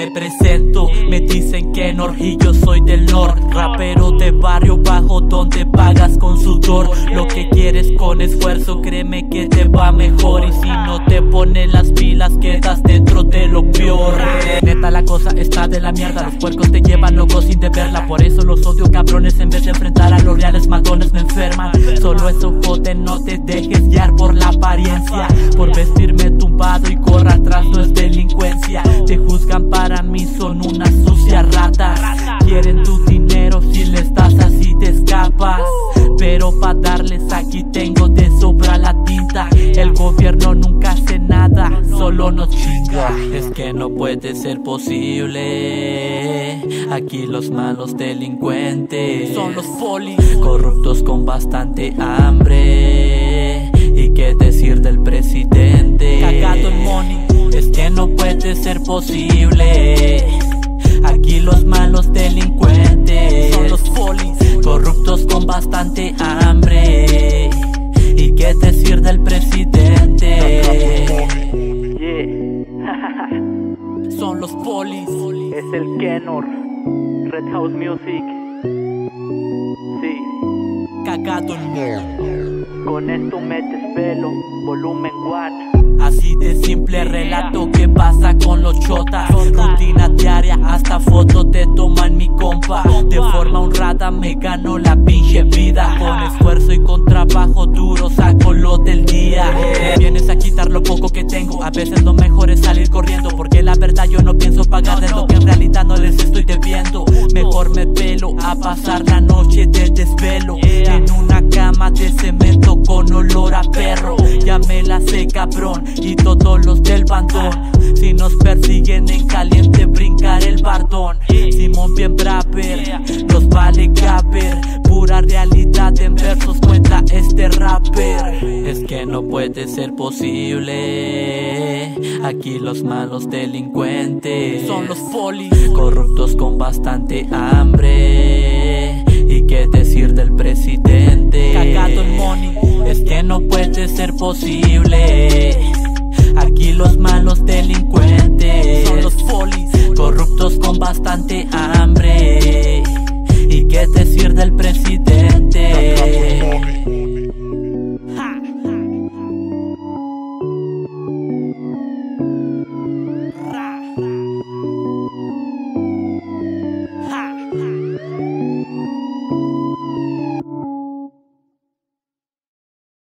Me presento, me dicen Kenor y yo soy del norte. Rapero de barrio bajo donde pagas con sudor. Lo que quieres con esfuerzo, créeme que te va mejor. Y si no te pones las pilas, quedas dentro de lo peor. Neta, la cosa está de la mierda. Los puercos te llevan locos sin deberla. Por eso los odio, cabrones. En vez de enfrentar a los reales, matones me enferman. Solo eso jode, no te dejes guiar por la apariencia. Por vestirme tumbado y correr atrás no es delincuencia. Te juzgan, para mí son unas sucias ratas. Quieren tu dinero, si les das así te escapas. Pero pa' darles aquí tengo de sobra la tinta. El gobierno nunca hace nada, solo nos chinga. Es que no puede ser posible. Aquí los malos delincuentes son los polis, corruptos con bastante hambre. ¿Y qué decir del presidente? Cagado en money. Es que no puede ser posible. Aquí los malos delincuentes son los polis, corruptos con bastante hambre. ¿Y qué decir del presidente? Son los polis. Es el Kenor, Red House Music. Sí, Cagado en money. con esto metes pelo, volumen 1. Así de simple relato que pasa con los chotas. Rutina diaria, hasta fotos te toman mi compa. De forma honrada me gano la pinche vida. Con esfuerzo y con trabajo duro saco lo del día. Vienes a quitar lo poco que tengo. A veces lo mejor es salir corriendo, porque la verdad yo no pienso pagar de lo que en realidad no les estoy debiendo. Mejor me pelo a pasar la noche de desvelo en una cama de cemento con olor a perro. Ya me la sé, cabrón, y todos los del bandón. Si nos persiguen en caliente, brincar el bardón. Simón bien braver, los vale caber. Pura realidad en versos cuenta este rapper. Es que no puede ser posible. Aquí los malos delincuentes son los polis, corruptos con bastante hambre. ¿Y qué decir del presidente? Cagado en money. Es que no puede ser posible. Aquí los malos delincuentes son los polis, corruptos con bastante hambre.